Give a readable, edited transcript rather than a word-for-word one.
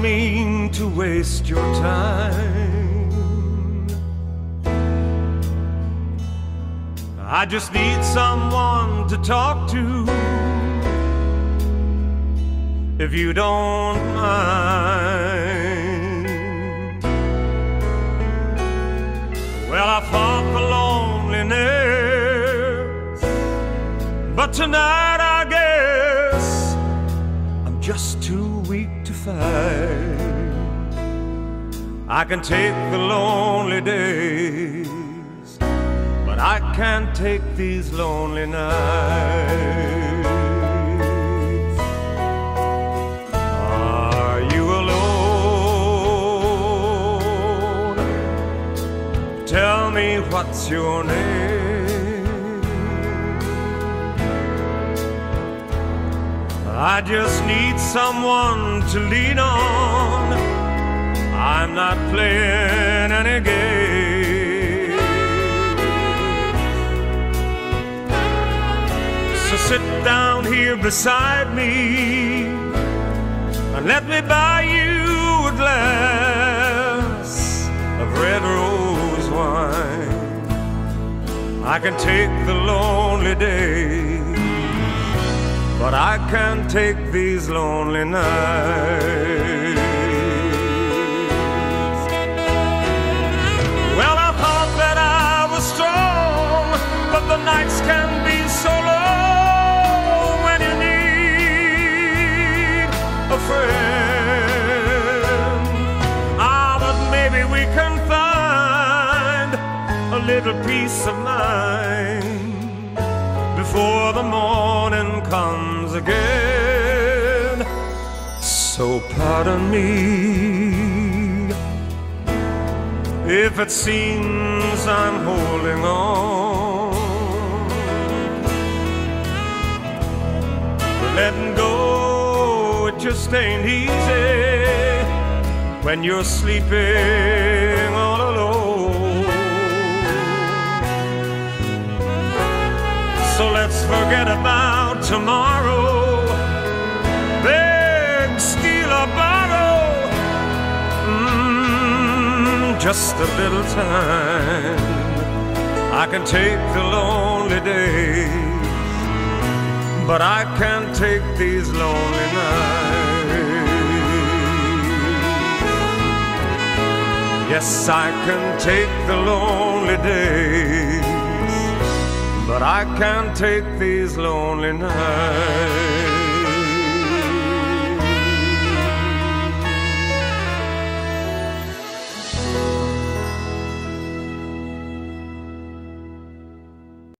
mean to waste your time. I just need someone to talk to, if you don't mind. Well, I fought for loneliness, but tonight I guess I'm just too weak to fight. I can take the lonely days, but I can't take these lonely nights. Are you alone? Tell me, what's your name? I just need someone to lean on. I'm not playing any game. So sit down here beside me and let me buy you a glass of red rose wine. I can take the lonely days, but I can't take these lonely nights. Well, I thought that I was strong, but the nights can be so long when you need a friend. Ah, but maybe we can find a little peace of mind before the morning comes again. So pardon me if it seems I'm holding on. Letting go, it just ain't easy when you're sleeping all alone. So let's forget about tomorrow, beg, steal or borrow, just a little time. I can take the lonely days, but I can't take these lonely nights. Yes, I can take the lonely days, but I can't take these lonely nights.